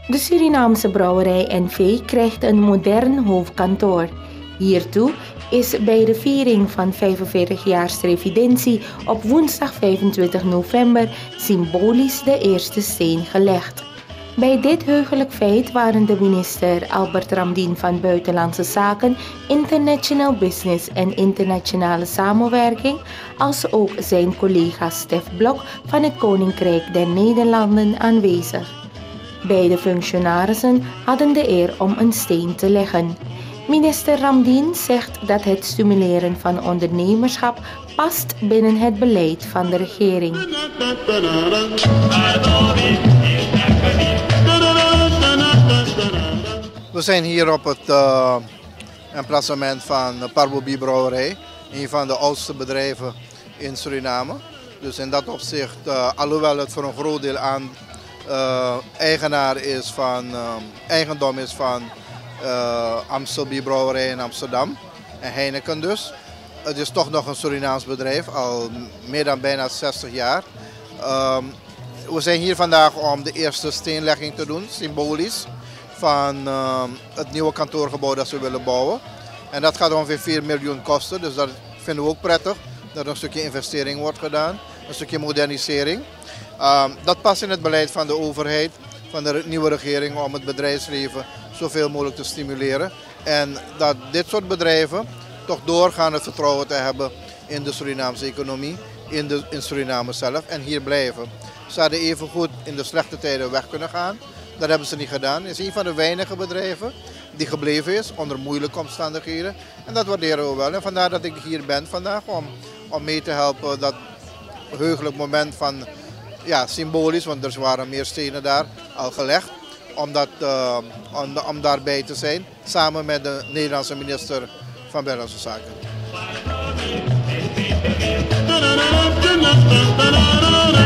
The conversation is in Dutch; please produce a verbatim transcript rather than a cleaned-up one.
De Surinaamse Brouwerij N V krijgt een modern hoofdkantoor. Hiertoe is bij de viering van vijfenveertig jaar revidentie op woensdag vijfentwintig november symbolisch de eerste steen gelegd. Bij dit heugelijk feit waren de minister Albert Ramdien van Buitenlandse Zaken, International Business en Internationale Samenwerking, als ook zijn collega Stef Blok van het Koninkrijk der Nederlanden aanwezig. Beide functionarissen hadden de eer om een steen te leggen. Minister Ramdien zegt dat het stimuleren van ondernemerschap past binnen het beleid van de regering. We zijn hier op het uh, emplacement van Parbobi Brouwerij, een van de oudste bedrijven in Suriname. Dus in dat opzicht, uh, alhoewel het voor een groot deel aan uh, eigenaar is van, uh, eigendom is van uh, Amstelbi Brouwerij in Amsterdam en Heineken dus. Het is toch nog een Surinaams bedrijf, al meer dan bijna zestig jaar. Uh, we zijn hier vandaag om de eerste steenlegging te doen, symbolisch, van uh, het nieuwe kantoorgebouw dat we willen bouwen. En dat gaat ongeveer vier miljoen kosten, dus dat vinden we ook prettig. Dat er een stukje investering wordt gedaan, een stukje modernisering. Uh, dat past in het beleid van de overheid, van de nieuwe regering, om het bedrijfsleven zoveel mogelijk te stimuleren. En dat dit soort bedrijven toch doorgaan het vertrouwen te hebben in de Surinaamse economie, in, de, in Suriname zelf en hier blijven. Ze hadden evengoed in de slechte tijden weg kunnen gaan. Dat hebben ze niet gedaan. Het is een van de weinige bedrijven die gebleven is onder moeilijke omstandigheden. En dat waarderen we wel. En vandaar dat ik hier ben vandaag om, om mee te helpen dat heugelijk moment van, ja, symbolisch, want er waren meer stenen daar al gelegd, om, dat, uh, om, om daarbij te zijn, samen met de Nederlandse minister van Buitenlandse Zaken.